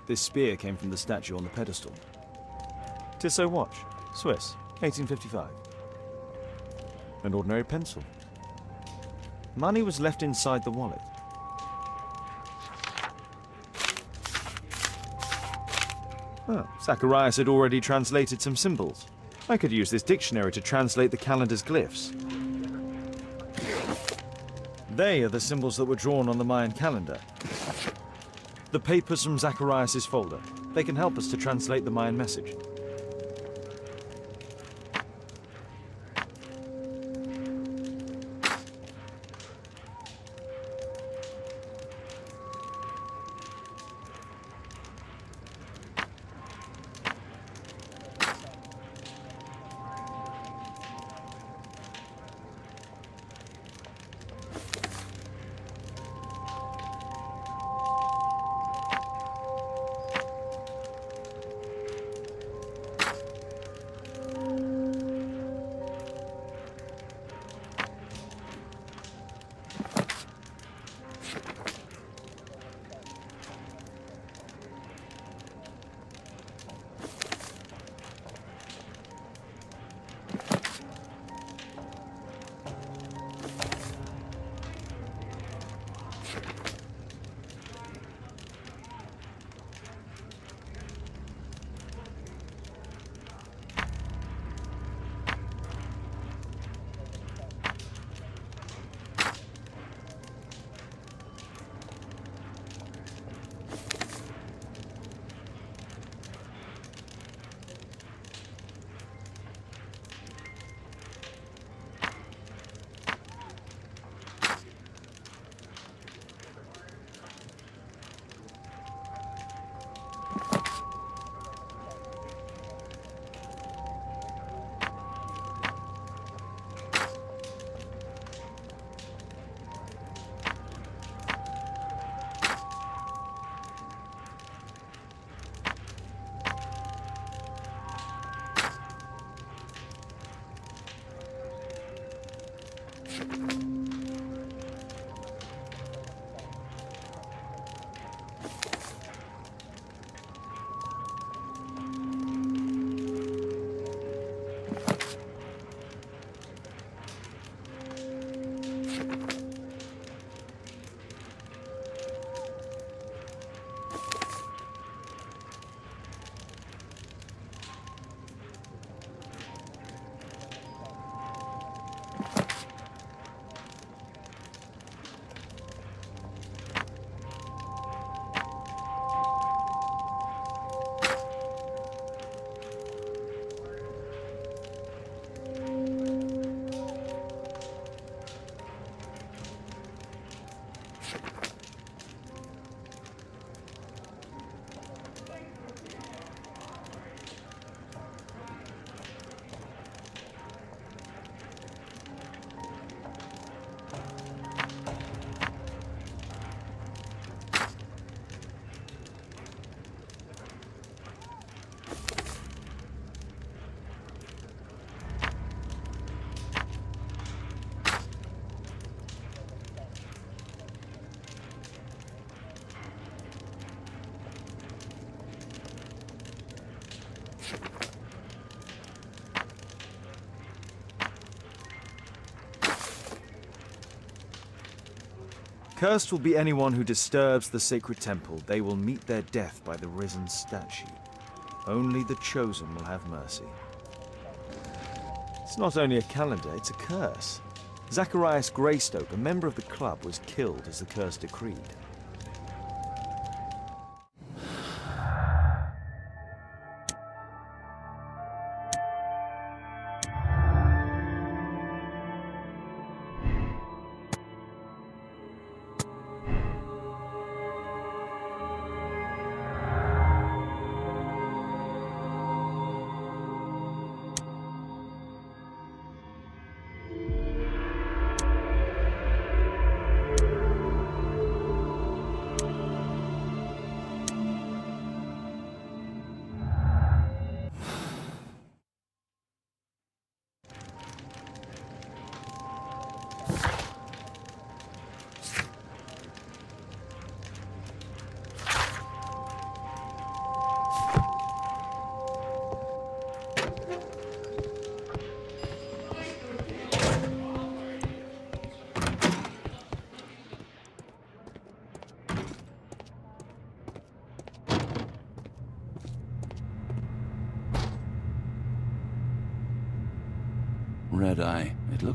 This spear came from the statue on the pedestal. Tissot watch, Swiss, 1855. An ordinary pencil. Money was left inside the wallet. Oh, Zacharias had already translated some symbols. I could use this dictionary to translate the calendar's glyphs. They are the symbols that were drawn on the Mayan calendar. The papers from Zacharias' folder. They can help us to translate the Mayan message. Cursed will be anyone who disturbs the sacred temple. They will meet their death by the risen statue. Only the chosen will have mercy. It's not only a calendar, it's a curse. Zacharias Greystoke, a member of the club, was killed as the curse decreed.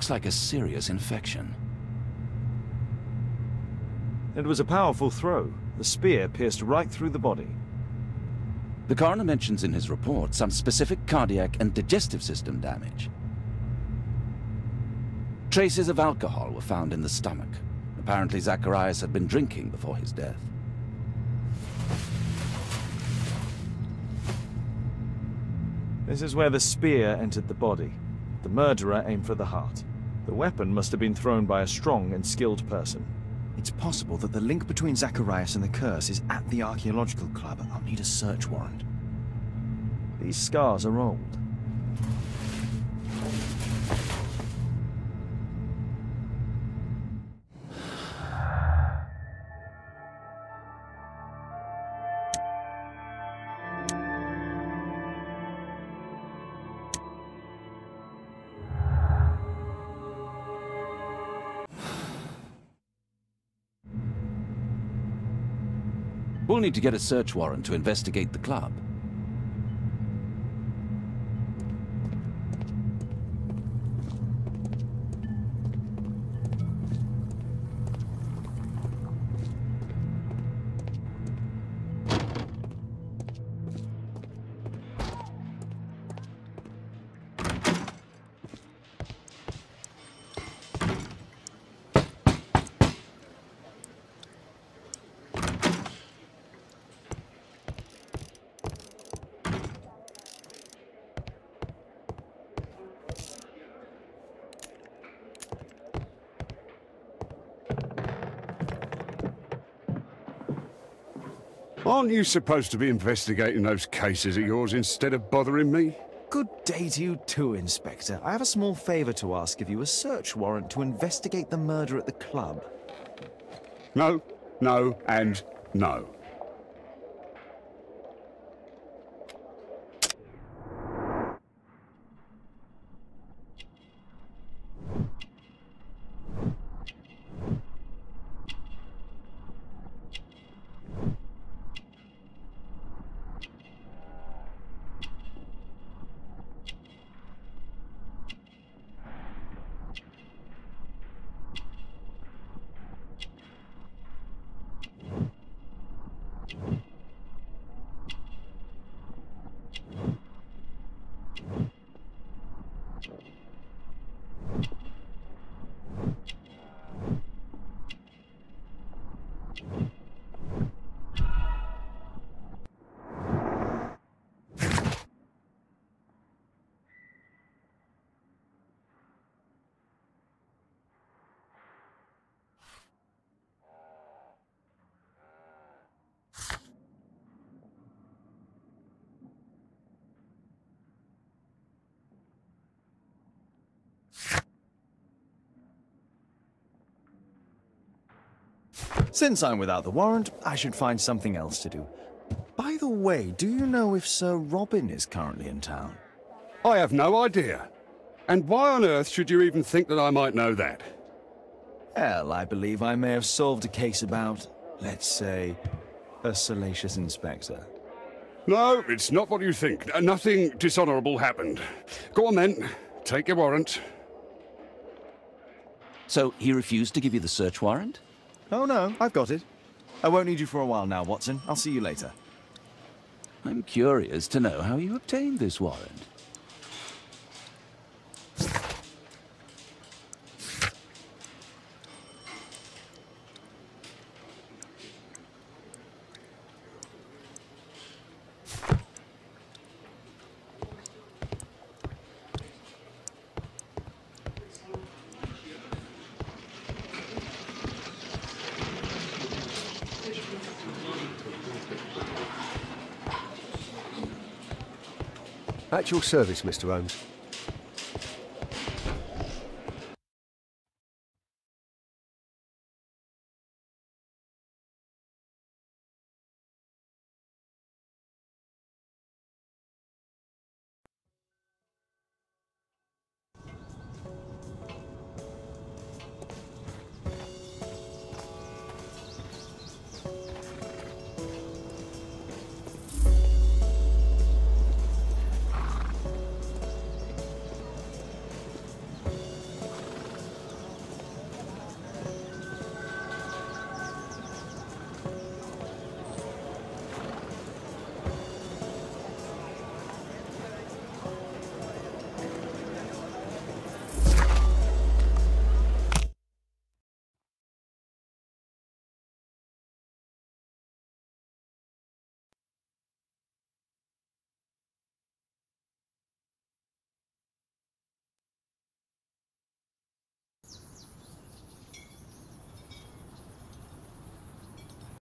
looks like a serious infection. It was a powerful throw. The spear pierced right through the body. The coroner mentions in his report some specific cardiac and digestive system damage. Traces of alcohol were found in the stomach. Apparently Zacharias had been drinking before his death. This is where the spear entered the body. The murderer aimed for the heart. The weapon must have been thrown by a strong and skilled person. It's possible that the link between Zacharias and the curse is at the archaeological club. I'll need a search warrant. These scars are old. We'll need to get a search warrant to investigate the club. Aren't you supposed to be investigating those cases of yours instead of bothering me? Good day to you too, Inspector. I have a small favor to ask of you, a search warrant to investigate the murder at the club. No, no, and no. Since I'm without the warrant, I should find something else to do. By the way, do you know if Sir Robin is currently in town? I have no idea. And why on earth should you even think that I might know that? Well, I believe I may have solved a case about, let's say, a salacious inspector. No, it's not what you think. Nothing dishonorable happened. Go on then. Take your warrant. So he refused to give you the search warrant? Oh no, I've got it. I won't need you for a while now, Watson. I'll see you later. I'm curious to know how you obtained this warrant. At your service, Mr. Holmes.